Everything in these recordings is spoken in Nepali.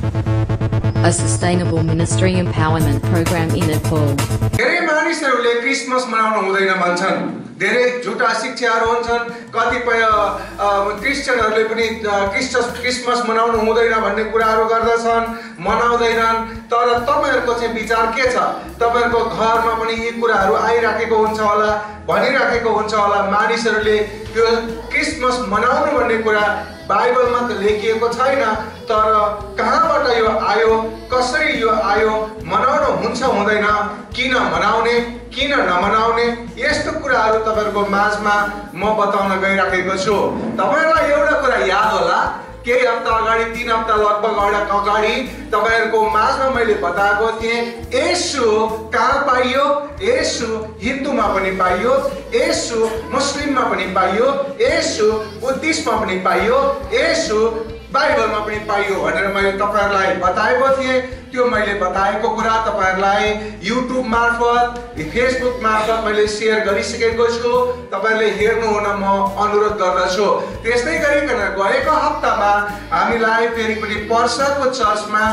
A sustainable ministry empowerment program in Nepal. धेरै मानिसहरूले क्रिसमस मनाउनु हुँदैन भन्छन्। धेरै झुटा शिक्षाहरू हुन्छन्। कतिपय क्रिस्चियनहरूले पनि क्रिसमस मनाउनु हुँदैन भन्ने कुराहरू गर्दछन्, मनाउँदैनन्। तर तपाईहरुको चाहिँ विचार के छ? तपाईहरुको घरमा पनि यी कुराहरू आइराखेको हुन्छ होला, भनिराखेको हुन्छ होला। मानिसहरूले यो क्रिसमस मनाउनु भन्ने कुरा बाइबलमा त लेखिएको छैन, तर कहाँबाट यो आयो, कसरी यो आयो, मनाउनु हुन्छ हुँदैन, किन मनाउने, किन नमनाउने, यस्तो कुराहरू तपाईहरुको माझमा म बताउन गइराखेको छु। तपाईहरुलाई एउटा कुरा याद होला, केही हप्ता अगाडि 3 हप्ता लगभग अगाडि तपाईहरुको माझमा मैले बताएको थिएँ, येशू कहाँ पाइयो? येशू हिन्दूमा पनि पाइयो, येशू मुस्लिममा पनि पाइयो, येशू बुद्धिस्टमा पनि पाइयो, येशू बाइबलमा पनि पाइयो भनेर मैले तपाईहरुलाई बताएको थिएँ। त्यो मैले बताएको कुरा तपाईहरुलाई युट्युब मार्फत, फेसबुक मार्फत मैले शेयर गरिसकेको छु। तपाईहरुले हेर्नु हुन म अनुरोध गर्दछु। त्यस्तै गरिकन गएको हप्तामा हामीलाई फेरि पनि पर्साको चर्चमा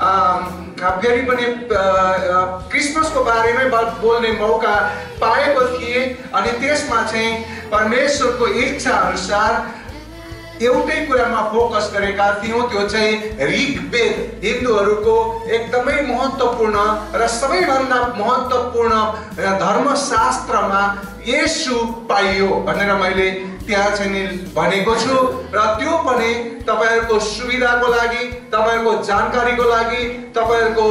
फेरि पनि क्रिसमसको बारेमै बोल्ने मौका पाएको थिएँ। अनि त्यसमा चाहिँ परमेश्वरको इच्छा अनुसार एउटै कुरामा फोकस गरेका थियौं, त्यो चाहिँ ऋग्वेद, हिन्दूहरूको एकदमै महत्त्वपूर्ण र सबैभन्दा महत्त्वपूर्ण धर्मशास्त्रमा येशू पाइयो भनेर मैले त्यहाँ चाहिँ भनेको छु। र त्यो पनि तपाईहरुको सुविधाको लागि, तपाईहरुको जानकारीको लागि, तपाईहरुको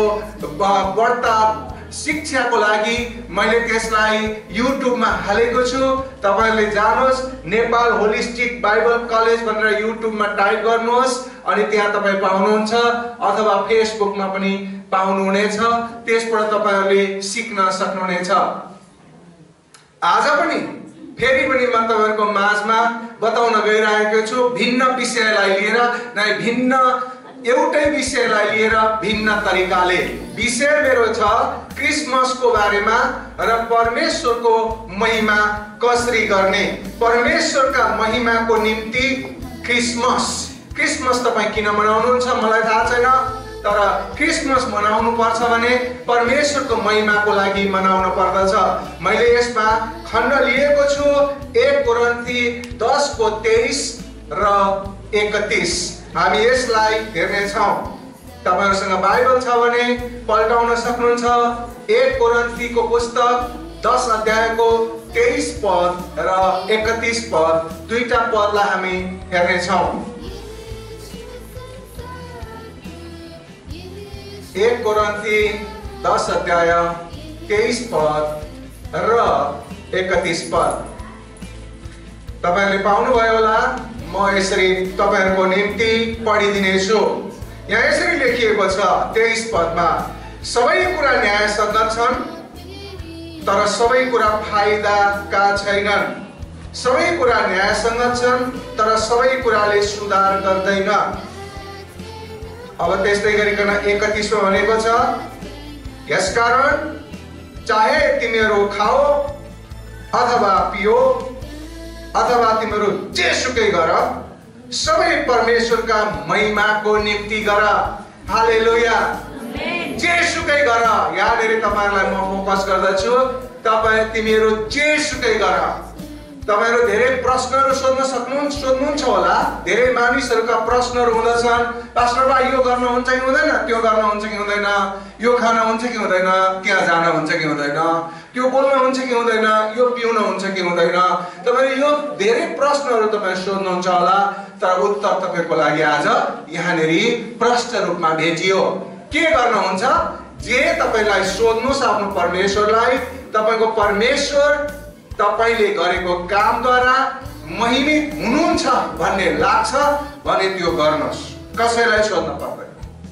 बढ्ता शिक्षाको लागि मैले त्यसलाई युट्युबमा हालेको छु। तपाईहरुले जानुहोस्, नेपाल होलिस्टिक बाइबल कलेज भनेर युट्युबमा टाइप गर्नुहोस्, अनि त्यहाँ तपाई पाउनुहुन्छ, अथवा फेसबुकमा पनि पाउनुहुनेछ। त्यसबाट तपाईहरुले सिक्न सक्नुहुनेछ। आज पनि फेरि पनि म तपाईहरुको माझमा बताउन गइरहेको छु, भिन्न विषयलाई लिएर, भिन्न एउटै विषयलाई लिएर भिन्न तरिकाले। विषय मेरो छ क्रिसमसको बारेमा र परमेश्वरको महिमा कसरी गर्ने। परमेश्वरका महिमाको निम्ति क्रिसमस तपाई किन मनाउनुहुन्छ मलाई थाहा छैन, तर क्रिसमस मनाउनु पर्छ भने परमेश्वरको महिमाको लागि मनाउन पर्दछ। मैले यसमा खण्ड लिएको छु 1 कोरिन्थी 10:23 र 31। हामी यसलाई हेर्नेछौँ। तपाईहरुसँग बाइबल छ भने पल्टाउन सक्नुहुन्छ। 1 कोरिन्थीको पुस्तक 10 अध्यायको 23 पद र 31 पद, दुईटा पदलाई हामी हेर्नेछौँ। 1 कोरिन्थी 10 अध्याय 23 पद र 31 पद तपाईहरुले पाउनुभयो होला। म यसरी तपाईहरुको निम्ति पढिदिनेछु। यहाँ यसरी लेखिएको छ 23 पदमा, सबै कुरा न्यायसङ्गत छन्, तर सबै कुरा फाइदाका छैनन्। सबै कुरा न्यायसङ्गत छन्, तर सबै कुराले सुधार गर्दैन। अब त्यस्तै गरिकन 31 मा भनेको छ, यसकारण चाहे तिमीहरू खाओ अथवा पियो अथवा तिमीहरू जेसुकै गर, सबै परमेश्वरका महिमाको निम्ति गर। हालेलुया। जेसुकै गर। यहाँनिर तपाईहरुलाई म फोकस गर्दछु, तिमीहरू जेसुकै गर। तपाईहरु धेरै प्रश्नहरू सोध्नुहुन्छ होला। धेरै मानिसहरुका प्रश्नहरू हुँदछन्, पास्टर भाइ यो गर्न हुन्छ कि हुँदैन, त्यो गर्न हुन्छ कि हुँदैन, यो खान हुन्छ कि हुँदैन, त्यहाँ जान हुन्छ कि हुँदैन, त्यो बोल्न हुन्छ कि हुँदैन, यो पिउन हुन्छ कि हुँदैन। तपाईहरु यो धेरै प्रश्नहरू तपाईहरु सोध्नुहुन्छ होला, तर उत्तर तपाईको लागि आज यहाँनेरि प्रश्न रूपमा भेटियो। के गर्न हुन्छ? जे तपाईलाई सोध्नुस् आफ्नो परमेश्वरलाई, तपाईको परमेश्वर तपाईले गरेको कामद्वारा महिमित हुनुहुन्छ भन्ने लाग्छ भने त्यो गर्नुस्। कसैलाई सोध्न पर्दैन।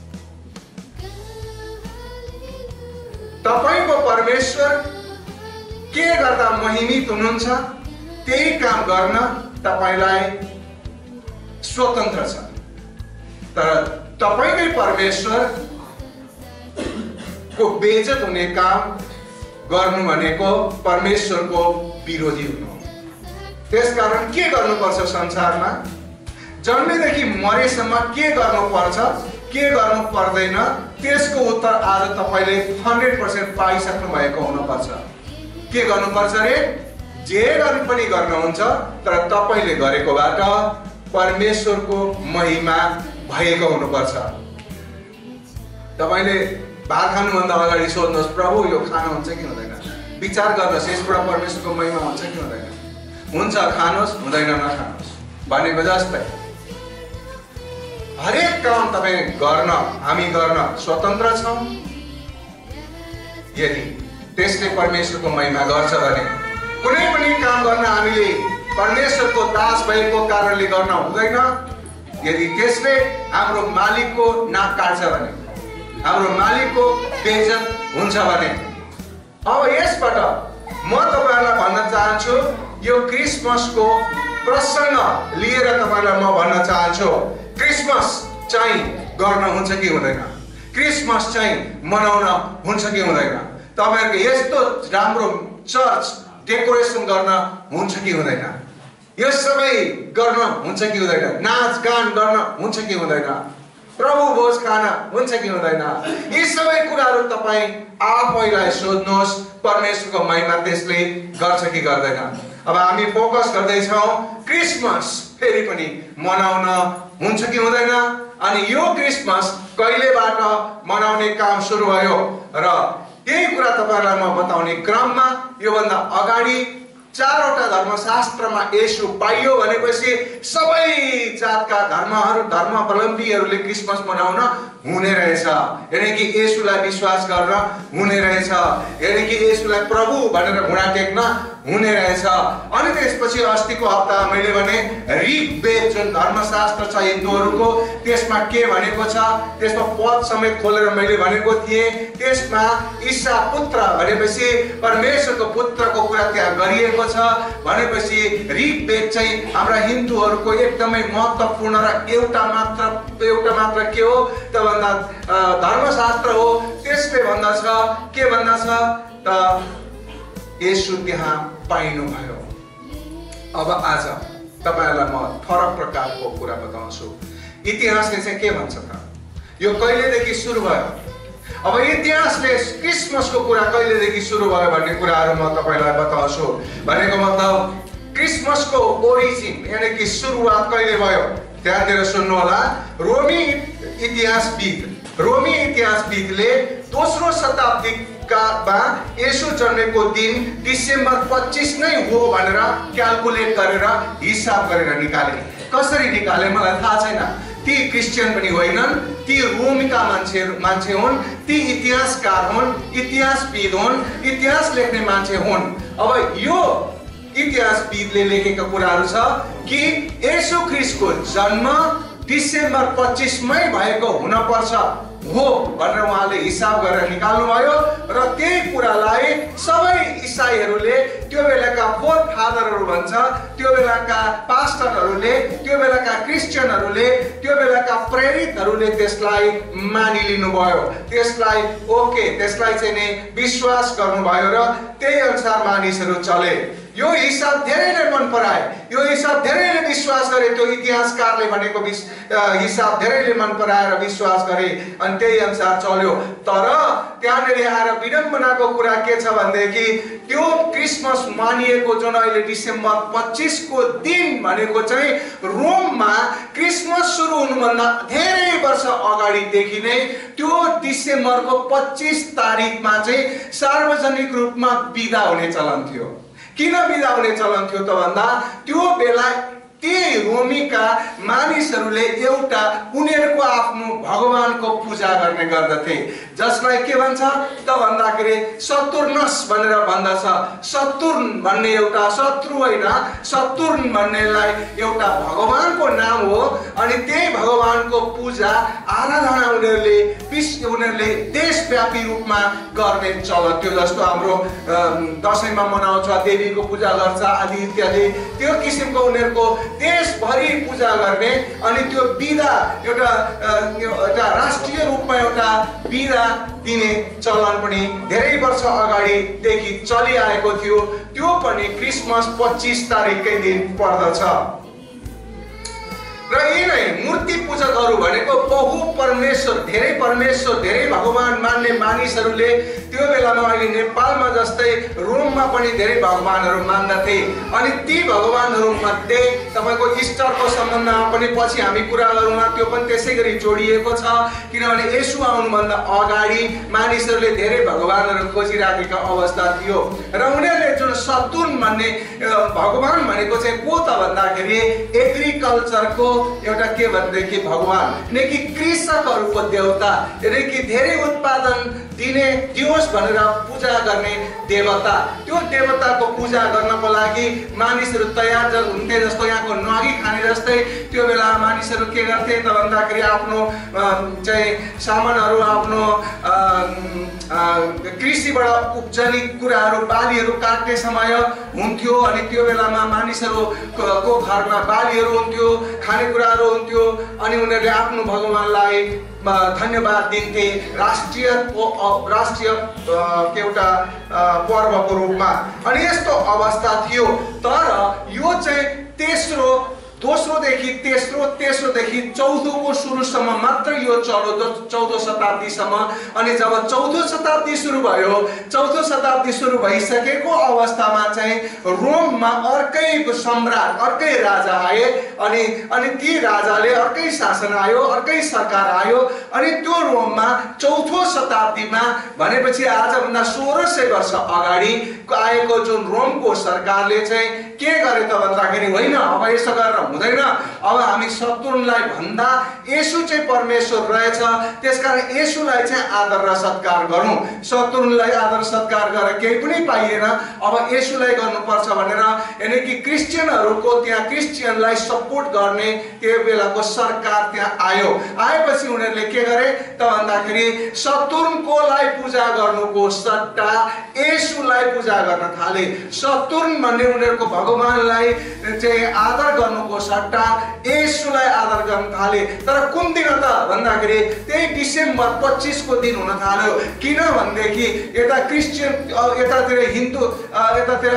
तपाईको परमेश्वर के गर्दा महिमित हुनुहुन्छ त्यही काम गर्न तपाईलाई स्वतन्त्र छ। तर तपाईकै परमेश्वर को बेइज्जत हुने काम गर्नु भनेको परमेश्वरको विरोधी हुनु। त्यसकारण के गर्नुपर्छ संसारमा? जन्मेदेखि मरेसम्म के गर्नुपर्छ, के गर्नु पर्दैन त्यसको उत्तर आज तपाईले 100% पाइसक्नु भएको हुनुपर्छ। के गर्नुपर्छ रे? जे गर्नु पनि गर्नुहुन्छ तर तपाईले गरेकोबाट परमेश्वरको महिमा भएको हुनुपर्छ। तपाईले भात खानुभन्दा अगाडि सोध्नुहोस्, प्रभु यो खानु हुन्छ कि हुँदैन? विचार गर्नुहोस्, यसबाट परमेश्वरको महिमा हुन्छ कि हुँदैन? हुन्छ खानुहोस्, हुँदैन नखानुहोस् भनेको जस्तै हरेक काम तपाईँ गर्न, हामी गर्न स्वतन्त्र छौँ। यदि त्यसले परमेश्वरको महिमा गर्छ भने कुनै पनि काम गर्न हामीले परमेश्वरको दास भएको कारणले गर्न हुँदैन। यदि त्यसले हाम्रो मालिकको नाक काट्छ भने, हाम्रो मालिकको बेइज्जत हुन्छ भने, अब यसबाट म तपाईहरुलाई भन्न चाहन्छु, यो क्रिसमसको प्रसङ्ग लिएर तपाईलाई म भन्न चाहन्छु, क्रिसमस चाहिँ गर्न हुन्छ कि हुँदैन? क्रिसमस चाहिँ मनाउन हुन्छ कि हुँदैन? तपाईहरुको यस्तो राम्रो चर्च डेकोरेसन गर्न हुन्छ कि हुँदैन? यो सबै गर्न हुन्छ कि हुँदैन? नाच गान गर्न हुन्छ कि हुँदैन? प्रभु भोज खान हुन्छ कि हुँदैन? यी सबै कुराहरू तपाईँ आफैलाई सोध्नुहोस्, परमेश्वरको महिमा त्यसले गर्छ कि गर्दैन? अब हामी फोकस गर्दैछौँ क्रिसमस फेरि पनि मनाउन हुन्छ कि हुँदैन? अनि यो क्रिसमस कहिलेबाट मनाउने काम सुरु भयो र यही कुरा तपाईहरुलाई म बताउने क्रममा योभन्दा अगाडि चारवटा धर्मशास्त्रमा येशू पाइयो भनेपछि सबै जातका धर्मावलम्बीहरूले क्रिसमस मनाउन हुने रहेछ। यानी कि येशूलाई विश्वास गर्न हुने रहेछ, यानी कि येशूलाई प्रभु भनेर घुँडा टेक्न हुने रहेछ। अनि त्यसपछि अस्तिको हप्ता मैले भने ऋग्वेद जुन धर्मशास्त्र छ हिन्दूहरूको, त्यसमा के भनेको छ, त्यसमा पद समेत खोलेर मैले भनेको थिएँ। त्यसमा ईसा पुत्र भनेपछि परमेश्वरको पुत्रको कुरा त्यहाँ गरिएको छ भनेपछि ऋग्वेद चाहिँ हाम्रा हिन्दूहरूको एकदमै महत्त्वपूर्ण र एउटा मात्र के हो त भन्दा धर्मशास्त्र हो। त्यसले भन्दछ, के भन्दछ त येशू त्यहाँ पाइनु भयो। अब आज तपाईहरुलाई म फरक प्रकारको कुरा बताउँछु। इतिहासले चाहिँ के भन्छ त? यो कहिलेदेखि सुरु भयो? अब इतिहासले क्रिसमसको कुरा कहिलेदेखि सुरु भयो भन्ने कुराहरू म तपाईलाई बताउँछु। भनेको मतलब क्रिसमसको ओरिजिन यानी कि सुरुवात कहिले भयो? ध्यान दिएर सुन्नु होला। रोमी इतिहासविदले दोस्रो शताब्दीमा येशू जन्मेको दिन डिसेम्बर 25 नै हो भनेर क्याल्कुलेट गरेर हिसाब गरेर निकाले। कसरी निकाले मलाई थाहा छैन। ती क्रिस्चियन पनि होइनन्, ती रोमका मान्छे हुन्, ती इतिहासकार हुन्, इतिहासविद हुन्, इतिहास लेख्ने मान्छे हुन्। अब यो इतिहासविदले लेखेका कुराहरू छ कि येशू ख्रीष्टको जन्म डिसेम्बर 25 मै भएको हुन पर्छ हो भनेर उहाँले हिसाब गरेर निकाल्नु भयो। र त्यही कुरालाई सबै इसाईहरूले, त्यो बेलाका फोर फादरहरू भन्छ, त्यो बेलाका पास्टरहरूले, त्यो बेलाका क्रिस्चियनहरूले, त्यो बेलाका प्रेरितहरूले त्यसलाई मानिलिनु भयो। त्यसलाई त्यसलाई चाहिँ नि विश्वास गर्नुभयो र त्यही अनुसार मानिसहरू चले। यो हिसाब धेरैले मन पराए, यो हिसाब धेरैले विश्वास गरे। त्यो इतिहासकारले भनेको हिसाब धेरैले मन पराएर विश्वास गरे अनि त्यही अनुसार चल्यो। तर त्यहाँनिर आएर विडम्बनाको कुरा के छ भनेदेखि त्यो क्रिसमस मानिएको जुन अहिले डिसेम्बर 25 को दिन भनेको चाहिँ रोममा क्रिसमस सुरु हुनुभन्दा धेरै वर्ष अगाडिदेखि नै त्यो डिसेम्बरको 25 तारिखमा चाहिँ सार्वजनिक रूपमा बिदा हुने चलन थियो। किन बिदा हुने चलन थियो त भन्दा त्यो बेला ती रोमीका मानिसहरूले एउटा उनीहरूको आफ्नो भगवानको पूजा गर्ने गर्दथे, जसलाई के भन्छ त भन्दाखेरि सतुर्नस भनेर भन्दछ। सतुर्न भन्ने एउटा शत्रु होइन, सतुर्न भन्नेलाई एउटा भगवानको नाम हो। अनि त्यही भगवानको पूजा आराधना उनीहरूले देशव्यापी रूपमा गर्ने चलन थियो। जस्तो हाम्रो दशैंमा मनाउँछ, देवीको पूजा गर्छ आदि इत्यादि, त्यो किसिमको उनीहरूको देशभरि पूजा गर्ने। अनि त्यो बिदा एउटा राष्ट्रिय रूपमा एउटा बिदा दिने चलन पनि धेरै वर्ष अगाडिदेखि चलिआएको थियो। त्यो पनि क्रिसमस 25 तारिखकै दिन पर्दछ। र यी नै मूर्ति पूजकहरू भनेको बहु परमेश्वर, धेरै भगवान मान्ने मानिसहरूले त्यो बेलामा अहिले नेपालमा जस्तै रोममा पनि धेरै भगवानहरू मान्दथे। अनि ती भगवानहरू मध्ये तपाईको इस्टरको सम्बन्धमा पनि पछि हामी कुरा गरौँला, त्यो पनि त्यसै गरी जोडिएको छ। किनभने येशू आउनुभन्दा अगाडि मानिसहरूले धेरै भगवानहरू खोजिराखेका अवस्था थियो र उनीहरूले जुन सतुन भन्ने भगवान भनेको चाहिँ को त भन्दाखेरि एग्रिकल्चरको एउटा के भनेदेखि भगवान, यानी कि कृषकहरूको देवता, यानी कि धेरै उत्पादन दिने दियोस् भनेर पूजा गर्ने देवता। त्यो देवताको पूजा गर्नको लागि मानिसहरू तयार हुन्थे। जस्तो यहाँको नगी खाने जस्तै त्यो बेला मानिसहरू के गर्थे त भन्दाखेरि आफ्नो चाहिँ सामानहरू, आफ्नो कृषिबाट उब्जने कुराहरू, बालीहरू काट्ने समय हुन्थ्यो। अनि त्यो बेलामा मानिसहरूको घरमा बालीहरू हुन्थ्यो, खानेकुराहरू हुन्थ्यो। अनि उनीहरूले आफ्नो भगवानलाई धन्यवाद दिन्थे राष्ट्रिय एउटा पर्वको रूपमा। अनि यस्तो अवस्था थियो। तर यो चाहिँ तेस्रोदेखि चौथोको सुरुसम्म मात्र यो चल्यो, चौथो शताब्दीसम्म। अनि जब चौथो शताब्दी सुरु भयो, चौथो शताब्दी सुरु भइसकेको अवस्थामा चाहिँ रोममा अर्कै सम्राट, अर्कै राजा आए। अनि ती राजाले अर्कै शासन आयो, अर्कै सरकार आयो। अनि त्यो रोममा चौथो शताब्दीमा भनेपछि आजभन्दा 1600 वर्ष अगाडि आएको जुन रोमको सरकारले चाहिँ के गरे त भन्दाखेरि होइन, अब यसो गरेर हुँदैन, अब हामी शत्रुलाई भन्दा येशू चाहिँ परमेश्वर रहेछ, त्यसकारण येशूलाई चाहिँ आदर र सत्कार गरौँ। शत्रुलाई आदर सत्कार गरेर केही पनि पाइएन, अब येशूलाई गर्नुपर्छ भनेर यानी कि क्रिस्चियनहरूको त्यहाँ क्रिस्चियनलाई सपोर्ट गर्ने त्यो बेलाको सरकार त्यहाँ आयो। आएपछि उनीहरूले के गरे त भन्दाखेरि शत्रुलाई पूजा गर्नुको सट्टा येशूलाई पूजा गर्न थाले। शत्रुन भन्ने उनीहरूको भगवानलाई चाहिँ आदर गर्नुको सट्टा येशूलाई आदर गर्न थाले। तर कुन दिन त भन्दाखेरि त्यही डिसेम्बर 25 को दिन हुन थाल्यो। किन भनेदेखि यता क्रिस्चियन, यतातिर हिन्दू, यतातिर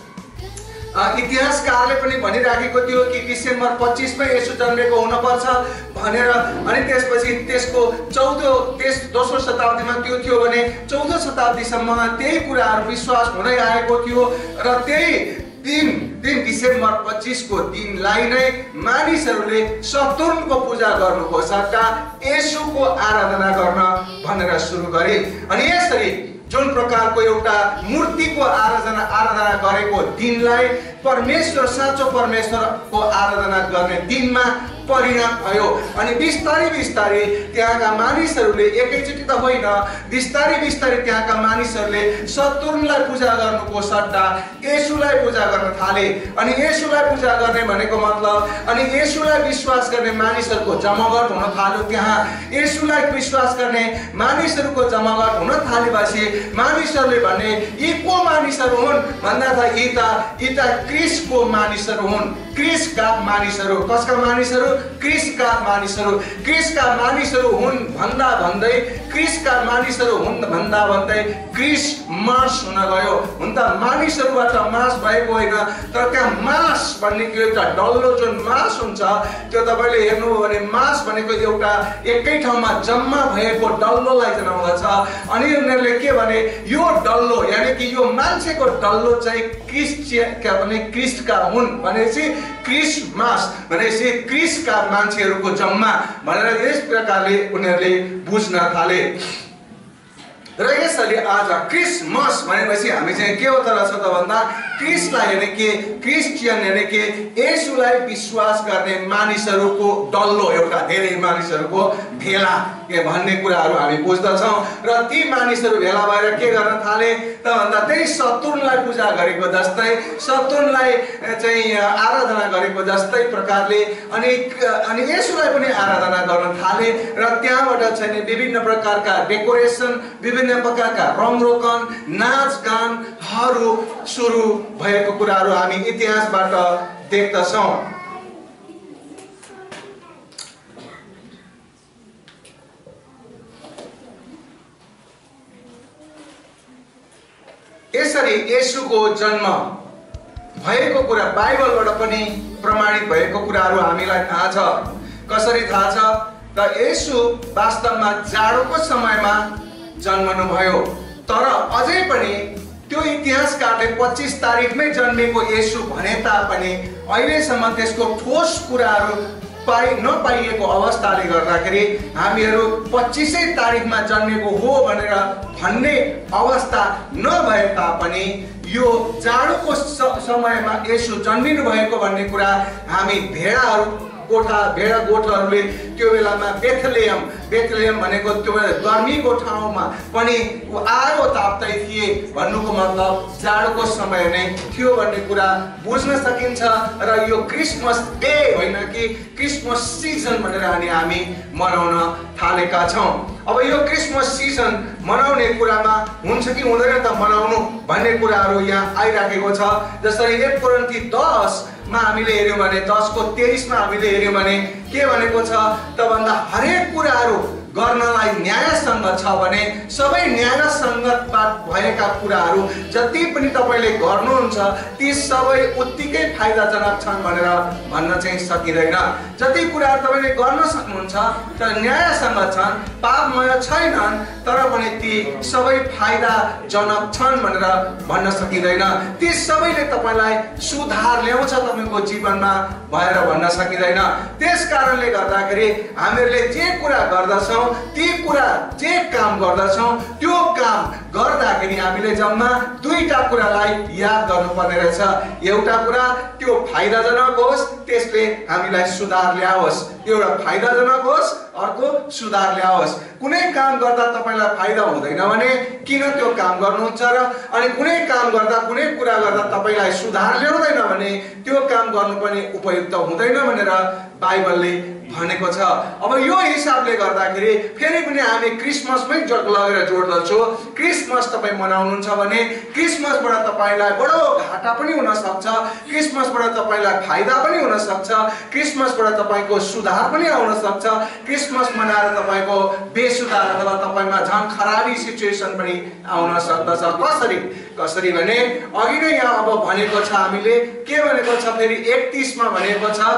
इतिहासकारले पनि भनिराखेको थियो कि डिसेम्बर 25 मै येशू जन्मेको हुनुपर्छ भनेर। अनि त्यसपछि त्यसको दोस्रो शताब्दीमा त्यो थियो भने चौथो शताब्दीसम्म त्यही कुराहरू विश्वास हुँदै आएको थियो। र त्यही दिन डिसेम्बर 25 को दिनलाई नै मानिसहरूले शत्रुनको पूजा गर्नुको सट्टा येशूको आराधना गर्न भनेर सुरु गरे। अनि यसरी जुन प्रकारको एउटा मूर्तिको आराधना गरेको दिनलाई परमेश्वर, साँचो परमेश्वरको आराधना गर्ने दिनमा परिणत भयो। अनि बिस्तारै त्यहाँका मानिसहरूले, एकैचोटि त होइन, बिस्तारै त्यहाँका मानिसहरूले शत्रुलाई पूजा गर्नुको सट्टा येशूलाई पूजा गर्न थाले। अनि येशूलाई पूजा गर्ने भनेको मतलब, अनि येशूलाई विश्वास गर्ने मानिसहरूको जमावट हुन थाल्यो। त्यहाँ येशूलाई विश्वास गर्ने मानिसहरूको जमावट हुन थालेपछि मानिसहरूले भने यी को मानिसहरू हुन् भन्दा त यी त क्रिसको मानिसहरू हुन्। क्रिसका मानिसहरू, कसका मानिसहरू? क्रिसका मानिसहरू। क्रिसका मानिसहरू हुन् भन्दा भन्दै क्रिसमस हुन गयो। हुन त मानिसहरूबाट मास भएको होइन, तर त्यहाँ मास भन्ने एउटा डल्लो जुन मास हुन्छ त्यो तपाईले हेर्नुभयो भने मास भनेको एउटा एकै ठाउँमा जम्मा भएको डल्लोलाई जनाउँदछ। अनि उनीहरूले के भने यो डल्लो यानी कि यो मान्छेको डल्लो चाहिँ क्रिस्टका हुन् भनेपछि क्रिसमस भनेपछि क्रिसका मान्छेहरूको जम्मा भनेर यस प्रकारले उनीहरूले बुझ्न थाले। र यसरी आज क्रिसमस भनेपछि हामी चाहिँ के हो त रहेछ त भन्दा क्रिसलाई यानी कि क्रिस्चियन यानी कि येशूलाई विश्वास गर्ने मानिसहरूको डल्लो, एउटा धेरै मानिसहरूको भेला के भन्ने कुराहरू हामी बुझ्दछौँ। र ती मानिसहरू भेला भएर के गर्न थाले त भन्दा त्यही शत्रुलाई पूजा गरेको जस्तै, शत्रुलाई चाहिँ आराधना गरेको जस्तै प्रकारले अनि येशूलाई पनि आराधना गर्न थाले। र त्यहाँबाट चाहिँ विभिन्न प्रकारका डेकोरेसन, विभिन्न प्रकारका रङरोगन, नाचगानहरू सुरु भएको कुराहरू हामी इतिहासबाट देख्दछौँ। यसरी येशूको जन्म भएको कुरा बाइबलबाट पनि प्रमाणित भएको कुराहरू हामीलाई थाहा छ। कसरी थाहा छ त येशू वास्तवमा जाडोको समयमा जन्मनु भयो, तर अझै पनि त्यो इतिहासकारले 25 तारिखमै जन्मेको येशू भने तापनि अहिलेसम्म त्यसको ठोस कुराहरू नपाइएको अवस्थाले गर्दाखेरि हामीहरू 25 तारिखमा जन्मेको हो भनेर भन्ने अवस्था नभए तापनि यो जाडोको समयमा येशू जन्मिनु भएको भन्ने कुरा हामी भेडा गोठहरूले त्यो बेलामा बेथलेहम भनेको त्यो गर्मीको ठाउँमा पनि आगो ताप्दै थिए भन्नुको मतलब जाडोको समय नै थियो भन्ने कुरा बुझ्न सकिन्छ। र यो क्रिसमस डे होइन कि क्रिसमस सिजन भनेर हामी मनाउन थालेका छौँ। अब यो क्रिसमस सिजन मनाउने कुरामा हुन्छ कि हुँदैन त मनाउनु भन्ने कुराहरू यहाँ आइराखेको छ। जसरी 1 कोरिन्थी 10 मा हामीले हेर्यौं भने 10 को 23 मा हामीले हेर्यौं भने के भनेको छ त भन्दा हरेक कुराहरू गर्नलाई न्यायसँग छ भने सबै न्यायसँगतबाट भएका कुराहरू जति पनि तपाईले गर्नुहुन्छ ती सबै उत्तिकै फाइदाजनक छन् भनेर भन्न चाहिँ सकिदैन। जति कुराहरू तपाईले गर्न सक्नुहुन्छ तर न्यायसँग छन्, पापमय छैनन्, तर पनि ती सबै फाइदाजनक छन् भनेर भन्न सकिदैन। ती सबैले तपाईलाई सुधार ल्याउँछ तपाईको जीवनमा भएर भन्न सकिदैन। त्यसकारणले गर्दाखेरि हामीहरूले जे कुरा गर्दछौं ती कुरा जे काम गर्दछौं त्यो काम गर्दाखेरि हामीले जम्मा दुईटा कुरालाई याद गर्नुपर्ने रहेछ। एउटा कुरा त्यो फाइदाजनक होस्, त्यसले हामीलाई सुधार ल्याओस्। एउटा फाइदाजनक होस्, अर्को सुधार ल्याओस्। कुनै काम गर्दा तपाईलाई फाइदा हुँदैन भने किन त्यो काम गर्नुहुन्छ र अनि कुनै काम गर्दा कुनै कुरा गर्दा तपाईलाई सुधार ल्याउँदैन भने त्यो काम गर्नु पनि उपयुक्त हुँदैन भनेर बाइबलले भनेको छ। अब यो हिसाबले गर्दाखेरि फेरि पनि हामी क्रिसमसमै लगेर जोड्दछौँ। क्रिसमस तपाईँ मनाउनुहुन्छ भने क्रिसमसबाट तपाईलाई बडो घाटा पनि हुन सक्छ, क्रिसमसबाट तपाईलाई फाइदा पनि हुन सक्छ, क्रिसमसबाट तपाईको सुधार पनि आउन सक्छ, क्रिसमस मनाएर तपाईको बेसुधार अथवा तपाईमा झन् खराबी सिचुएसन पनि आउन सक्दछ। कसरी भने अघि नै यहाँ अब भनेको छ हामीले के भनेको छ फेरि 31 मा भनेको छ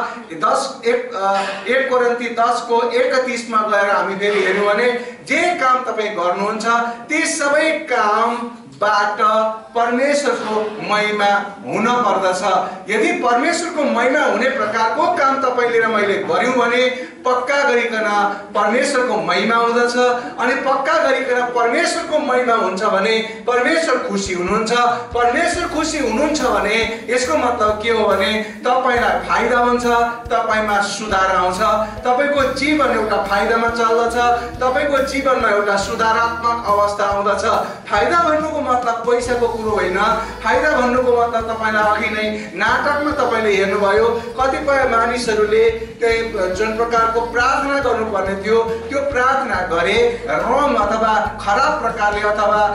1 कोरिन्थी 10 को 31 मा गएर हामी फेरि हेर्यौं भने जे काम तपाईं गर्नुहुन्छ ती सबै कामबाट परमेश्वरको महिमा हुन पर्दछ। यदि परमेश्वरको महिमा हुने प्रकारको काम तपाईले र मैले गर्यौं भने पक्का गरिकन परमेश्वरको महिमा हुँदछ। अनि पक्का गरिकन परमेश्वरको महिमा हुन्छ भने परमेश्वर खुसी हुनुहुन्छ। परमेश्वर खुसी हुनुहुन्छ भने यसको मतलब के हो भने तपाईलाई फाइदा हुन्छ, तपाईमा सुधार आउँछ, तपाईको जीवन एउटा फाइदामा चल्दछ, तपाईको जीवनमा एउटा सुधारात्मक अवस्था आउँदछ। फाइदा भन्नुको मतलब पैसाको कुरो होइन। फाइदा भन्नुको मतलब तपाईलाई अघि नै नाटकमा तपाईले हेर्नुभयो कतिपय मानिसहरूले जुन प्रकारको प्रार्थना गर्नुपर्ने थियो त्यो प्रार्थना गरे रङ अथवा खराब प्रकारले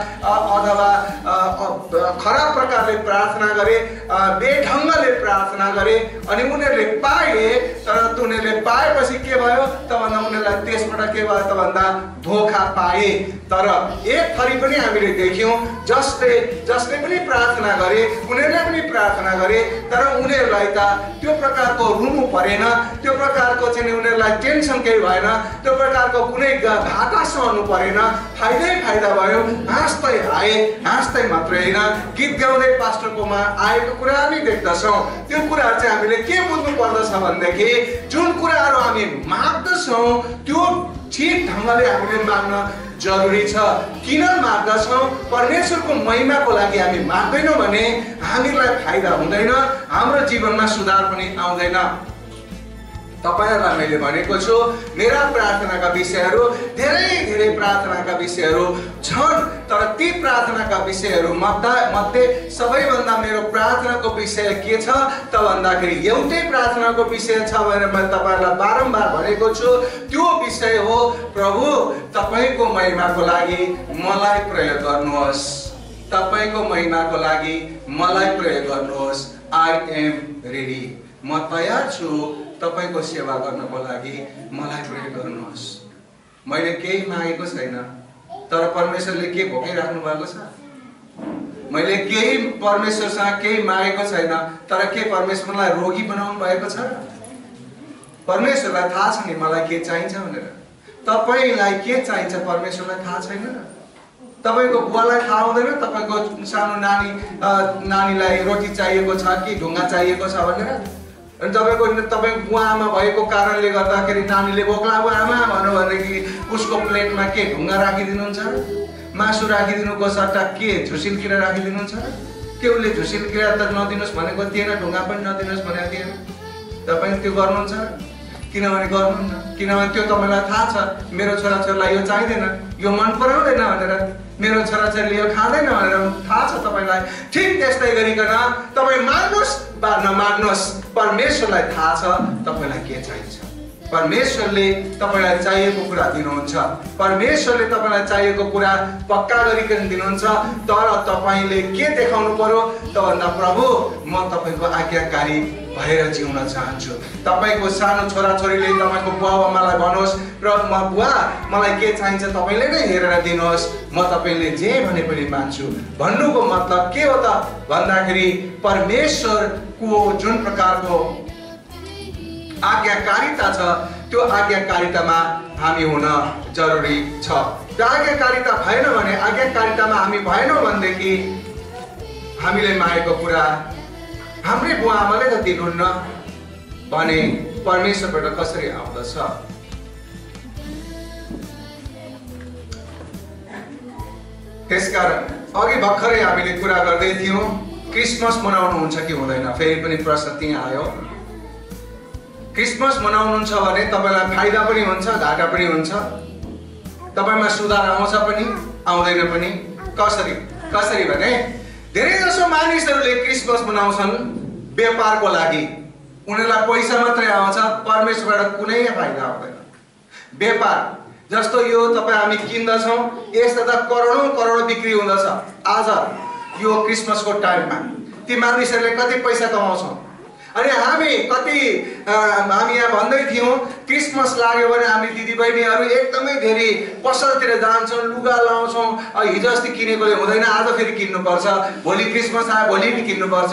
खराब प्रकारले प्रार्थना गरे, बेढङ्गले प्रार्थना गरे अनि उनीहरूले पाए। तर उनीहरूले पाएपछि के भयो त भन्दा उनीहरूलाई त्यसबाट के भयो त भन्दा धोखा पाए। तर एक थरी पनि हामीले देख्यौं जसले पनि प्रार्थना गरे उनीहरूले पनि प्रार्थना गरे तर उनीहरूलाई त त्यो प्रकारको रुनु परेन, त्यो प्रकारको चाहिँ उनीहरूलाई टेन्सन केही भएन, त्यो प्रकारको कुनै घाटा सहनु परेन, फाइदा भयो। हाँस्दै आए, हाँस्दै मात्रै होइन गीत गाउँदै पास्टरकोमा आएको कुरा हामी देख्दछौँ। त्यो कुराहरू चाहिँ हामीले के बुझ्नु पर्दछ भनेदेखि जुन कुराहरू हामी माग्दछौँ त्यो ठिक ढङ्गले हामीले माग्न जरुरी छ। किन माग्दछौँ? परमेश्वरको महिमाको लागि हामी माग्दैनौँ भने हामीलाई फाइदा हुँदैन, हाम्रो जीवनमा सुधार पनि आउँदैन। तपाईहरुलाई मैले भनेको छु मेरा प्रार्थनाका विषयहरू धेरै प्रार्थनाका विषयहरू छन्, तर ती प्रार्थनाका विषयहरू मध्ये सबैभन्दा मेरो प्रार्थनाको विषय के छ त भन्दाखेरि एउटै प्रार्थनाको विषय छ भनेर मैले तपाईहरुलाई बारम्बार भनेको छु। त्यो विषय हो प्रभु तपाईको महिमाको लागि मलाई प्रयोग गर्नुहोस्, तपाईको महिमाको लागि मलाई प्रयोग गर्नुहोस्। आई एम रेडी, म तयार छु तपाईको सेवा गर्नको लागि मलाई प्रयोग गर्नुहोस्। मैले केही मागेको छैन तर परमेश्वरले के भोकाइराख्नु भएको छ? मैले केही परमेश्वरसँग केही मागेको छैन, तर के परमेश्वरलाई रोगी बनाउनु भएको छ? परमेश्वरलाई थाहा छ नि मलाई के चाहिन्छ भनेर। तपाईलाई के चाहिन्छ परमेश्वरलाई थाहा छैन र? तपाईको बुवालाई थाहा हुँदैन तपाईको सानो नानीलाई रोटी चाहिएको छ कि ढुङ्गा चाहिएको छ भनेर? अनि तपाईको बुवा आमा भएको कारणले गर्दाखेरि नानीले बोक्लाबु आमा भन्नु भनेदेखि उसको प्लेटमा के ढुङ्गा राखिदिनुहुन्छ र? मासु राखिदिनुको सट्टा के झुसिल किरा राखिदिनुहुन्छ र? के उसले झुसिल किरा त नदिनुहोस् भनेको थिएन, ढुङ्गा पनि नदिनुहोस् भनेको थिएन? तपाईले त्यो गर्नुहुन्छ र? किनभने गर्नुहुन्न, किनभने त्यो तपाईलाई थाहा छ मेरो छोराछोरीलाई यो चाहिँदैन, यो मन पराउँदैन भनेर, मेरो छोराछोरीले यो खाँदैन भनेर थाहा छ तपाईलाई। ठिक त्यस्तै गरिकन तपाई माग्नुहोस् वा नमाग्नुहोस्, परमेश्वरलाई थाहा छ तपाईलाई के चाहिन्छ। परमेश्वरले तपाईलाई चाहिएको कुरा दिनुहुन्छ, परमेश्वरले तपाईलाई चाहिएको कुरा पक्का गरिकन दिनुहुन्छ। तर तपाईले के देखाउनु पर्यो त भन्दा प्रभु म तपाईको आज्ञाकारी भएर जिउन चाहन्छु। तपाईको सानो छोराछोरीले तपाईको बुवा आमालाई भन्नुहोस् र बुवा मलाई के चाहिन्छ तपाईले नै हेरेर दिनुहोस्, म तपाईले जे भने पनि मान्छु। भन्नुको मतलब के हो त भन्दाखेरि परमेश्वरको जुन प्रकारको आज्ञाकारिता छ त्यो आज्ञाकारितामा हामी हुन जरुरी छ। त्यो आज्ञाकारिता भएन भने, आज्ञाकारितामा हामी भएनौँ भनेदेखि हामीले मागेको कुरा हाम्रै बुवा आमाले त दिनुहुन्न भने परमेश्वरबाट कसरी आउँदछ? त्यसकारण अघि भर्खरै हामीले कुरा गर्दै थियौँ क्रिसमस मनाउनुहुन्छ कि हुँदैन। फेरि पनि प्रश्न त्यहाँ आयो। क्रिसमस मनाउनुहुन्छ भने तपाईलाई फाइदा पनि हुन्छ घाटा पनि हुन्छ, तपाईमा सुधार आउँछ पनि आउँदैन पनि। कसरी भने धेरै जसो मानिसहरूले क्रिसमस मनाउँछन् व्यापारको लागि, उनीहरूलाई पैसा मात्रै आउँछ, परमेश्वरबाट कुनै फाइदा आउँदैन। व्यापार जस्तो यो तपाईँ हामी किन्दछौँ, यस्ता त करोडौं बिक्री हुँदछ आज यो क्रिसमसको टाइममा। ती मानिसहरूले कति पैसा कमाउँछौँ। अनि हामी यहाँ भन्दै थियौँ क्रिसमस लाग्यो भने हामी दिदीबहिनीहरू एकदमै धेरै पसलतिर जान्छौँ, लुगा लाउँछौँ। हिजो अस्ति किनेकोले हुँदैन, आज फेरि किन्नुपर्छ, भोलि क्रिसमस आयो भोलि पनि किन्नुपर्छ,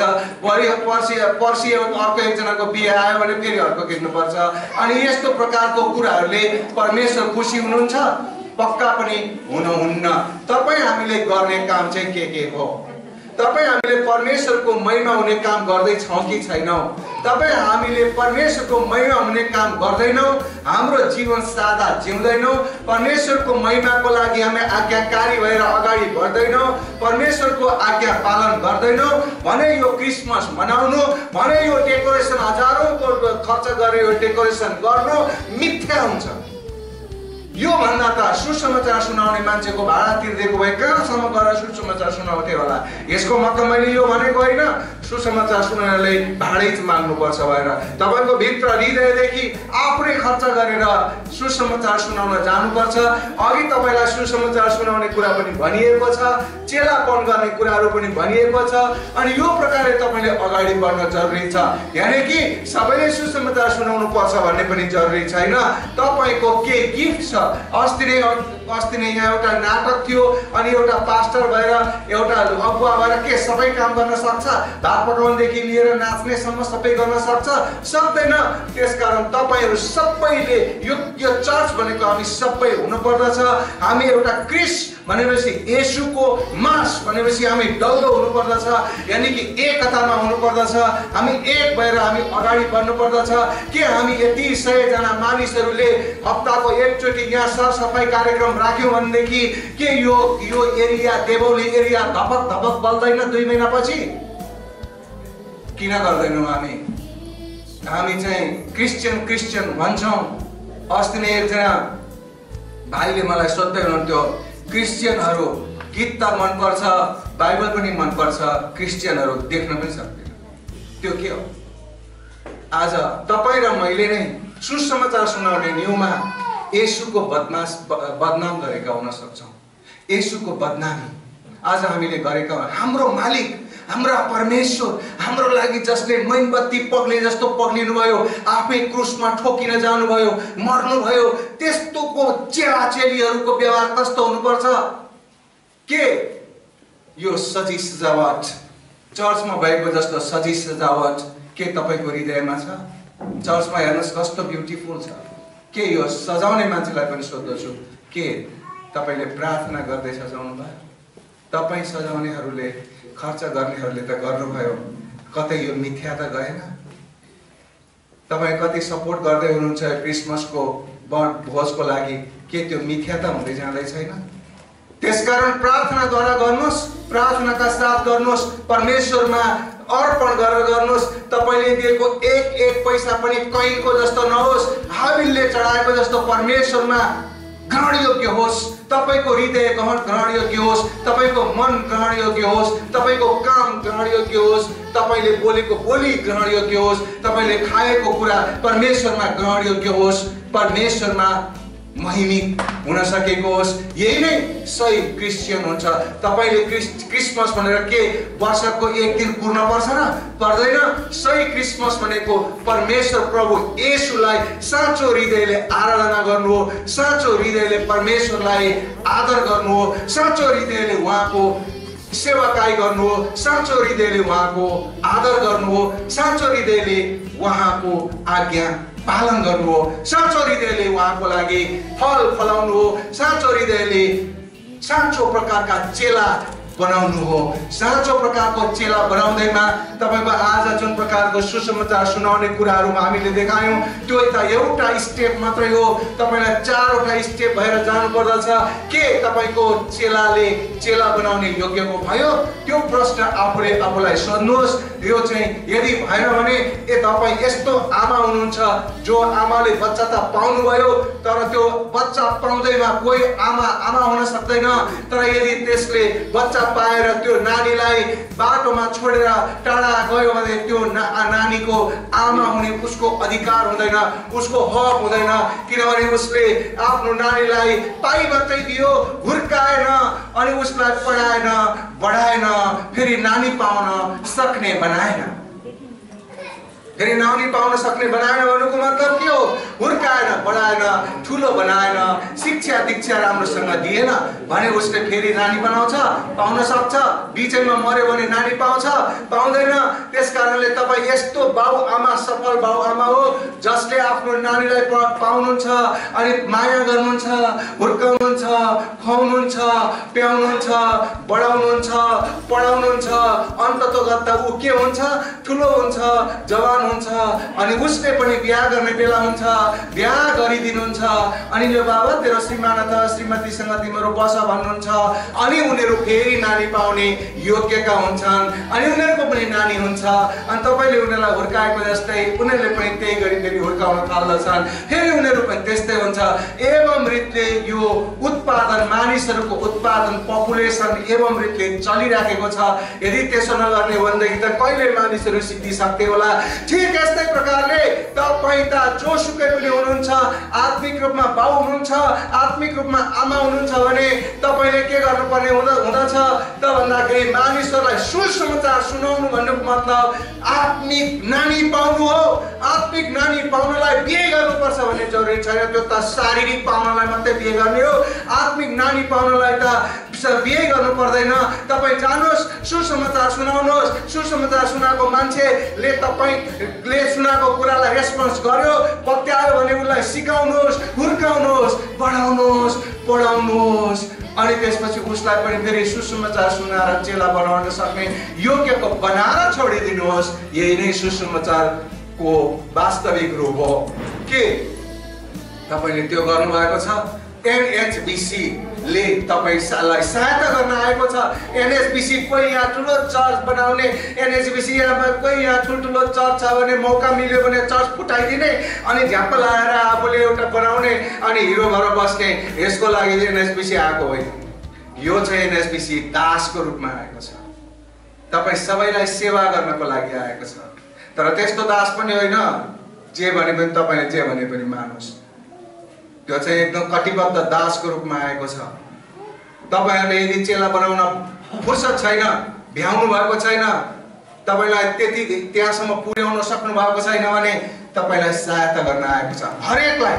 पर्सि अर्को एकजनाको बिहे आयो भने फेरि अर्को किन्नुपर्छ। अनि यस्तो प्रकारको कुराहरूले परमेश्वर खुसी हुनुहुन्छ? पक्का पनि हुनुहुन्न। तपाईँ हामीले गर्ने काम चाहिँ के हो? तपाईँ हामीले परमेश्वरको महिमा हुने काम गर्दैछौँ कि छैनौँ? तपाईँ हामीले परमेश्वरको महिमा हुने काम गर्दैनौँ, हाम्रो जीवन सादा जिउँदैनौँ, परमेश्वरको महिमाको लागि हामी आज्ञाकारी भएर अगाडि बढ्दैनौँ, परमेश्वरको आज्ञा पालन गर्दैनौँ भने यो क्रिसमस मनाउनु, भने यो डेकोरेसन हजारौँको खर्च गरेर यो डेकोरेसन गर्नु मिथ्या हुन्छ। यो भन्दा त सुसमाचार सुनाउने मान्छेको भाडा तिर्दिएको भए कहाँसम्म गएर सुसमाचार सुनाउँथे होला। यसको मतलब मैले यो भनेको होइन सुसमाचार सुनाउनेले भाडै माग्नुपर्छ भनेर। तपाईँको भित्र हृदयदेखि आफ्नै खर्च गरेर सुसमाचार सुनाउन जानुपर्छ। अघि तपाईँलाई सुसमाचार सुनाउने कुरा पनि भनिएको छ, चेलापन गर्ने कुराहरू पनि भनिएको छ। अनि यो प्रकारले तपाईँले अगाडि बढ्न जरुरी छ। यानि कि सबैले सुसमाचार सुनाउनु पर्छ भन्ने पनि जरुरी छैन। तपाईँको के गिफ्ट छ? अस्ति नै यहाँ एउटा नाटक थियो, अनि एउटा पास्टर भएर एउटा अगुवा भएर के सबै काम गर्न सक्छ? भात पकाउनदेखि लिएर नाच्नेसम्म सबै गर्न सक्छ? सक्दैन। त्यसकारण तपाईँहरू सबैले यो चर्च भनेको हामी सबै हुनुपर्दछ। हामी एउटा क्रिस भनेपछि येशूको मास भनेपछि हामी डल्लो हुनुपर्दछ, यानि कि एकतामा हुनुपर्दछ। हामी एक भएर हामी अगाडि बढ्नुपर्दछ। के हामी यति 100 जना मानिसहरूले हप्ताको एकचोटि यहाँ सरसफाइ कार्यक्रम राख्यौँ भनेदेखि के यो एरिया देवौली एरिया धपक धपक बल्दैन 2 महिनापछि? किन गर्दैनौँ हामी चाहिँ क्रिस्चियन भन्छौँ। अस्ति नै एकजना भाइले मलाई सोध्दै हुनुहुन्थ्यो क्रिस्चियनहरू गीत त मनपर्छ, बाइबल पनि मनपर्छ, क्रिस्चियनहरू देख्न पनि सक्दैन। त्यो के हो? आज तपाईँ र मैले नै सुसमाचार सुनाउने न्युमा येशूको बदनाम गरेका हुन सक्छौँ। येशूको बदनामी आज हामीले गरेका, हाम्रो मालिक हाम्रा परमेश्वर हाम्रो लागि जसले मैनबत्ती पग्ले जस्तो पग्लिनुभयो, आफै क्रुसमा ठोकिन जानुभयो, मर्नुभयो, त्यस्तोको चेलाचेलीहरूको व्यवहार कस्तो हुनुपर्छ? के यो सजी सजावट चर्चमा भएको जस्तो सजी सजावट के तपाईको हृदयमा छ? चर्चमा हेर्नुस् कस्तो ब्युटिफुल छ। के यो सजाउने मान्छेलाई पनि सोध्दछु, के तपाईले प्रार्थना गर्दै सजाउनु भयो? तपाई सजाउनेहरूले, खर्च गर्नेहरूले त गर्नुभयो, कतै यो मिथ्या त गएन? तपाई कति सपोर्ट गर्दै हुनुहुन्छ क्रिसमसको भोजको लागि, के त्यो मिथ्या त हुँदै जाँदै छैन? त्यसकारण प्रार्थनाद्वारा गर्नुस्, प्रार्थनाका साथ गर्नुस्, परमेश्वरमा अर्पण गरेर गर्नुस्। तपाईले दिएको एक पैसा पनि कैनको जस्तो नहोस्, हाबिलले चढाएको जस्तो परमेश्वरमा ग्रहण योग्य होस्। तपाईको हृदय ग्रहण योग्य होस्, तपाईको मन ग्रहण योग्य होस्, तपाईको काम ग्रहण योग्य होस्, तपाईले बोलेको बोली ग्रहण योग्य होस्, तपाईले खाएको कुरा परमेश्वरमा ग्रहण योग्य होस्, परमेश्वरमा महिमित हुन सकेको होस्। यही नै सही क्रिस्चियन हुन्छ। तपाईले क्रिसमस भनेर के वर्षको एक दिन पूर्ण पर्छ र? पर्दैन। सही क्रिसमस भनेको परमेश्वर प्रभु येशूलाई साँचो हृदयले आराधना गर्नु हो, साँचो हृदयले परमेश्वरलाई आदर गर्नु हो, साँचो हृदयले उहाँको सेवाकाई गर्नु हो, साँचो हृदयले उहाँको आदर गर्नु हो, साँचो हृदयले उहाँको आज्ञा पालन गर्नु हो, साँचो हृदयले उहाँको लागि फल फलाउनु हो, साँचो हृदयले साँचो प्रकारका चेला बनाउनु हो। साँचो प्रकारको चेला बनाउँदैमा तपाईको आज जुन प्रकारको सुसमाचार सुनाउने कुराहरुमा हामीले देखायौं, त्यो त एउटा स्टेप मात्रै हो। तपाईलाई चारवटा स्टेप भएर जानु पर्दछ। के तपाईको चेलाले चेला बनाउने योग्यको भयो? त्यो प्रश्न आफूलाई सोध्नुहोस्। यो चाहिँ यदि भएन भने तपाई यस्तो आमा हुनुहुन्छ जो आमाले बच्चा त पाउनु भयो, तर त्यो बच्चा पाउँदैमा कोही आमा हुन सक्दैन। तर यदि त्यसले बच्चा पाएर त्यो नानीलाई बाटोमा छोडेर टाढा गयो भने त्यो नानीको आमा हुने उसको अधिकार हुँदैन, उसको हक हुँदैन। किनभने उसले आफ्नो नानीलाई पाइ मात्रै दियो, हुर्काएन, अनि उसलाई पढाएन, बढाएन, फेरि नानी पाउन सक्ने बनाएन। फेरि नानी पाउन सक्ने बनाएन भन्नुको मतलब के हो? हुर्काएन, बढाएन, ठुलो बनाएन, शिक्षा दीक्षा राम्रोसँग दिएन भने उसले फेरि नानी बनाउँछ? पाउन सक्छ? बिचैमा मर्यो भने नानी पाउँछ? पाउँदैन। त्यसकारणले तपाई यस्तो बाउ आमा, सफल बाउ आमा हो जसले आफ्नो नानीलाई पाउनुहुन्छ, अनि माया गर्नुहुन्छ, हुर्काउनुहुन्छ, खुवाउनुहुन्छ, प्याउनुहुन्छ, बढाउनुहुन्छ, पढाउनुहुन्छ। अन्ततोगत ऊ के हुन्छ? ठुलो हुन्छ, जवान हुन्छ, अनि उसले पनि बिहा गर्ने बेला हुन्छ, बिहा गरिदिनुहुन्छ। अनि यो बाबा तेरो श्रीमान अथवा श्रीमतीसँग तिम्रो बस भन्नुहुन्छ, अनि उनीहरू फेरि नानी पाउने योग्यका हुन्छन्, अनि उनीहरूको पनि नानी हुन्छ। अनि तपाईले उनीहरूलाई हुर्काएको जस्तै उनीहरूले पनि त्यही गरी फेरि हुर्काउन थाल्दछन्, फेरि उनीहरू पनि त्यस्तै हुन्छ। एवं रीतिले यो उत्पादन, मानिसहरूको उत्पादन, पपुलेसन एवं रीतिले चलिराखेको छ। यदि त्यसो नगर्ने हो भनेदेखि त कहिले मानिसहरू सिद्धिसक्थे होला। ठीक यस्तै प्रकारले तपाई त जोसुकै पनि हुनुहुन्छ, आत्मिक रूपमा बाउ हुनुहुन्छ, आत्मिक रूपमा आमा हुनुहुन्छ भने तपाईले के गर्नुपर्ने हुँदछ त भन्दाखेरि मानिसहरूलाई सुसमाचार सुनाउनु भन्नुको मतलब आत्मिक नानी पाउनु हो। आत्मिक नानी पाउनलाई बिहे गर्नुपर्छ भन्ने जरुरी छैन, त्यो त शारीरिक पाउनलाई मात्रै बिहे गर्ने हो। आत्मिक नानी पाउनलाई त बिहे गर्नु पर्दैन। तपाई जानुहोस्, सुसमाचार सुनाउनुहोस्, सुसमाचार सुनाएको मान्छेले तपाईले सुनाएको कुरालाई रेस्पोन्स गर्यो, पत्यायो भने उसलाई सिकाउनुहोस्, हुर्काउनुहोस्, बढाउनुहोस्, पढाउनुहोस्, अनि त्यसपछि उसलाई पनि फेरि सुसमाचार सुनाएर चेला बनाउन सक्ने योग्यको बनाएर छोडिदिनुहोस्। यही नै सुसमाचारको वास्तविक रूप हो। के तपाईले त्यो गर्नुभएको छ? एनएचबीसी ले तपाईलाई सहायता गर्न आएको छ। एनएचबीसी कोही यहाँ ठुलो चर्च बनाउने, एनएचबीसी कोही यहाँ ठुल्ठुलो चर्च छ भने मौका मिल्यो भने चर्च फुटाइदिने, अनि झ्याप्प लाएर आफूले एउटा बनाउने, अनि हिरो भएर बस्ने, यसको लागि एनएचबीसी आएको होइन। यो चाहिँ एनएचबीसी दासको रूपमा आएको छ, तपाई सबैलाई सेवा गर्नको लागि आएको छ। तर त्यस्तो दास पनि होइन जे भने पनि तपाईले जे भने पनि मान्नुहोस्। त्यो चाहिँ एकदम कटिबद्ध दासको रूपमा आएको छ। तपाईहरुले यदि चेला बनाउन फुर्सद छैन, भ्याउनु भएको छैन, तपाईलाई त्यति त्यहाँसम्म पुर्याउन सक्नु भएको छैन भने तपाईलाई सहायता गर्न आएको छ। हरेकलाई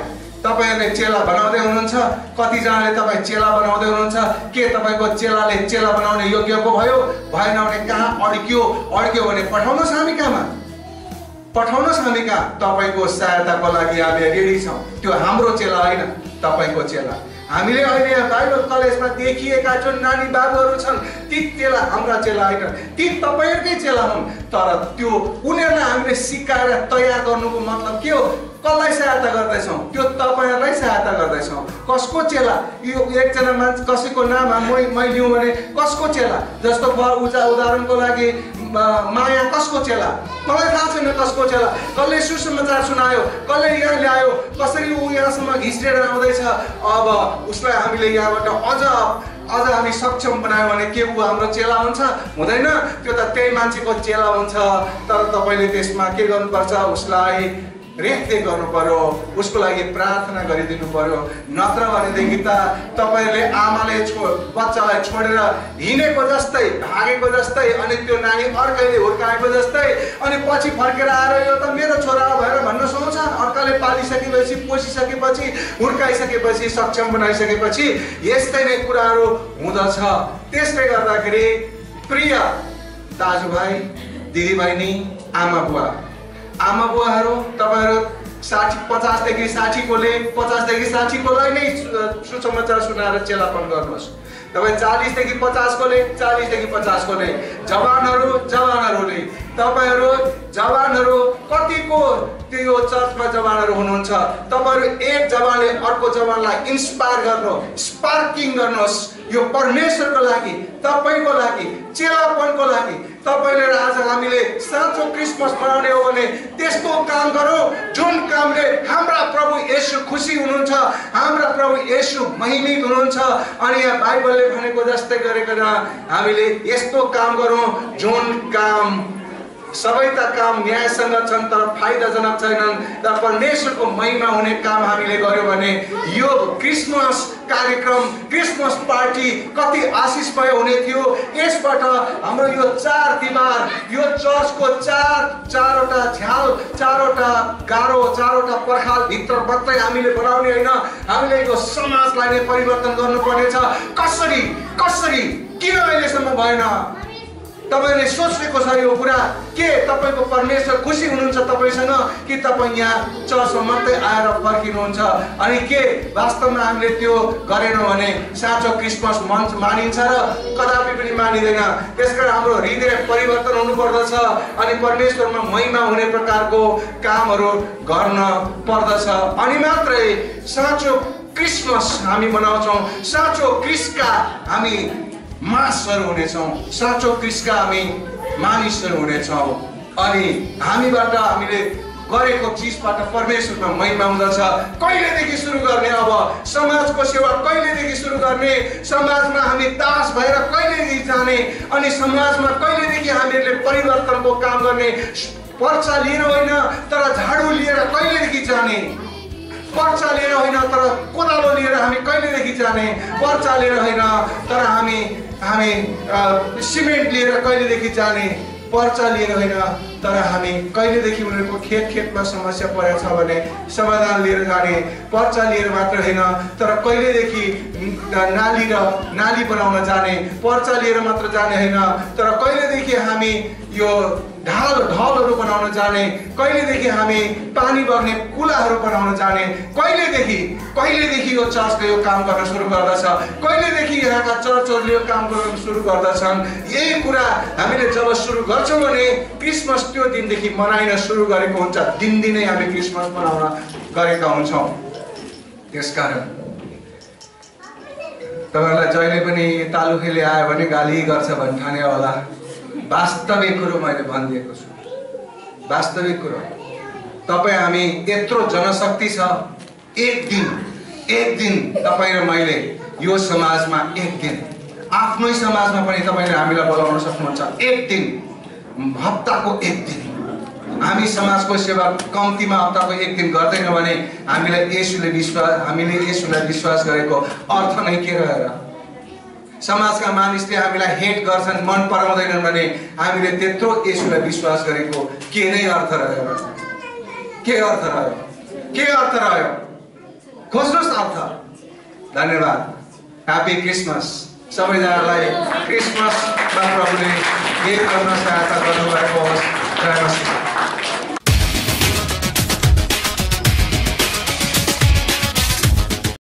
तपाईहरुले चेला बनाउँदै हुनुहुन्छ कतिजनाले तपाई चेला बनाउँदै हुनुहुन्छ के तपाईको चेलाले चेला बनाउने योग्य पो भयो भएन भने कहाँ अड्क्यो भने पठाउनुस् हामी कहाँमा पठाउनुस् हामी कहाँ तपाईको सहायताको लागि हामी रेडी छौं त्यो हाम्रो चेला हैन तपाईको चेला हामीले अहिले बाइबल कलेजमा देखिएका जुन नानी बाबुहरू छन् ती चेला हाम्रा चेला हैन ती तपाईहरुकै चेला हुन् तर त्यो उनीहरुलाई हामीले सिकाएर तयार गर्नुको मतलब के हो कसलाई सहायता गर्दैछौं त्यो तपाईहरुलाई सहायता गर्दैछौं कसको चेला यो एकजना मान्छे कसैको नाम मैले लिउँ भने कसको चेला जस्तो उदाहरणको लागि माया कसको चेला मलाई थाहा छैन कसको चेला कसले सुसमाचार सुनायो कसले यहाँ ल्यायो कसरी उ यहाँसम्म घिस्रेर आउँदैछ अब उसलाई हामीले यहाँबाट अझ हामी सक्षम बनायो भने के उ हाम्रो चेला हुन्छ हुँदैन त्यो त त्यही मान्छेको चेला हुन्छ तर तपाईले त्यसमा के गर्नुपर्छ उसलाई रेखदेख गर्नु पर्यो उसको लागि प्रार्थना गरिदिनु पर्यो नत्र भनेदेखि त तपाईहरुले आमाले बच्चालाई छोडेर हिँडेको जस्तै भागेको जस्तै अनि त्यो नानी अर्कैले हुर्काएको जस्तै अनि पछि फर्केर आएर यो त मेरो छोरा भएर भन्न सक्छ अर्काले पालिसकेपछि पोसिसकेपछि हुर्काइसकेपछि सक्षम बनाइसकेपछि यस्तै नै कुराहरू हुँदछ त्यसले गर्दाखेरि प्रिय दाजुभाइ दिदीबहिनी आमा बुवाहरू तपाईहरु 50 देखि 60 कोले 50 देखि 60 कोलाई नै सुसमाचार सुनाएर चेलापन गर्नुहोस् तपाई 40 देखि 50 कोले 40 देखि 50 कोले जवानहरूले तपाईहरु जवानहरू कतिको त्यो चर्चमा जवानहरू हुनुहुन्छ तपाईहरु एक जवानले अर्को जवानलाई इन्स्पायर गर्नु स्पार्किङ गर्नुहोस् यो परमेश्वरको लागि तपाईको लागि चेलापनको लागि तपाईले आज हामीले साँचो क्रिसमस मनाउने हो भने त्यस्तो काम गरौँ जुन कामले हाम्रा प्रभु येशू खुसी हुनुहुन्छ हाम्रा प्रभु येशू महिमित हुनुहुन्छ अनि यहाँ बाइबलले भनेको जस्तै गरेर हामीले यस्तो काम गरौँ जुन काम सबै त काम न्यायसँग छन् तर फाइदाजनक छैनन् तर परमेश्वरको महिमा हुने काम हामीले गर्यौं भने यो क्रिसमस कार्यक्रम क्रिसमस पार्टी कति आशिषमय हुने थियो यसबाट हाम्रो यो चार दिवार यो चर्चको चारवटा झ्याल चारवटा गारो चारवटा पर्खाल भित्र मात्रै हामीले बनाउने हैन हामीले यो समाजलाई नै परिवर्तन गर्नुपर्ने छ कसरी किन अहिलेसम्म भएन तपाईले सोचेको छ यो कुरा के तपाईको परमेश्वर खुसी हुनुहुन्छ तपाईसँग कि तपाई यहाँ चर्चमा मात्रै आएर फर्किनुहुन्छ अनि के वास्तवमा हामीले त्यो गरेनौं भने साँचो क्रिसमस मानिन्छ र कदापि पनि मानिदैन त्यसकारण हाम्रो हृदय परिवर्तन हुनुपर्दछ अनि परमेश्वरमा महिमा हुने प्रकारको कामहरू गर्न पर्दछ अनि मात्रै साँचो क्रिसमस हामी मनाउँछौं साँचो क्रिस्का हामी मासहरु हुनेछौं साँचो क्रिस्का हामी मानिसहरु हुनेछौं अनि हामीबाट हामीले गरेको चीजबाट परमेश्वरमा महिमा हुँदछ कहिलेदेखि सुरु गर्ने अब समाजको सेवा कहिलेदेखि सुरु गर्ने समाजमा हामी दास भएर कहिलेदेखि जाने अनि समाजमा कहिलेदेखि हामीले परिवर्तनको काम गर्ने पर्चा लिएर होइन तर झाडु लिएर कहिलेदेखि जाने पर्चा लिएर होइन तर कोदालो लिएर हामी कहिलेदेखि जाने पर्चा लिएर होइन तर हामी सिमेन्ट लिएर कहिलेदेखि जाने पर्चा लिएर होइन तर हामी कहिलेदेखि उनीहरुको खेतमा समस्या परेको छ भने समाधान लिएर जाने पर्चा लिएर मात्र हैन तर कहिलेदेखि नाली बनाउन जाने पर्चा लिएर मात्र जाने हैन तर कहिलेदेखि हामी यो ढालहरू बनाउन जाने कहिलेदेखि हामी पानी बग्ने कुलाहरू बनाउन जाने कहिलेदेखि यो चर्चले यो काम गर्न सुरु गर्दछ कहिलेदेखि यहाँका चर्चहरूले यो काम गर्न सुरु गर्दछन् यही कुरा हामीले जब सुरु गर्छौं भने क्रिसमस त्यो दिनदेखि मनाइन सुरु गरेको हुन्छ दिनदिनै हामी क्रिसमस मनाउन गरेका हुन्छौं त्यसकारण तपाईहरुलाई जहिले पनि तालुखेले आयो भने गाली गर्छ भन्ने ठाने होला वास्तविक कुरो मैले भनिदिएको छु वास्तविक कुरो तपाई हामी यत्रो जनशक्ति छ एक दिन तपाई र मैले यो समाजमा एक दिन आफ्नै समाजमा पनि तपाईले हामीलाई बोलाउन सक्नुहुन्छ एक दिन हप्ताको एक दिन हामी समाजको सेवा कम्तीमा हप्ताको एक दिन गर्दैन भने हामीले येशूलाई विश्वास गरेको अर्थ नै के रहेर समाजका मानिसले हामीलाई हेट गर्छन् मन पराउँदैनन् भने हामीले त्यत्रो येशूलाई विश्वास गरेको के नै अर्थ रह्यो के अर्थ रह्यो खोज्नुहोस् अर्थ। धन्यवाद। Happy Christmas. सबैजनालाई क्रिसमसमा प्रभुले गेट गर्न सहायता गर्नुभएको होस्। जय मसीह।